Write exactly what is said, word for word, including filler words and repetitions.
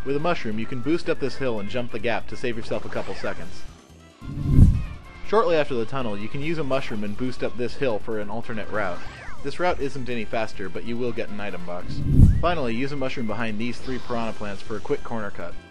With a mushroom, you can boost up this hill and jump the gap to save yourself a couple seconds. Shortly after the tunnel, you can use a mushroom and boost up this hill for an alternate route. This route isn't any faster, but you will get an item box. Finally, use a mushroom behind these three piranha plants for a quick corner cut.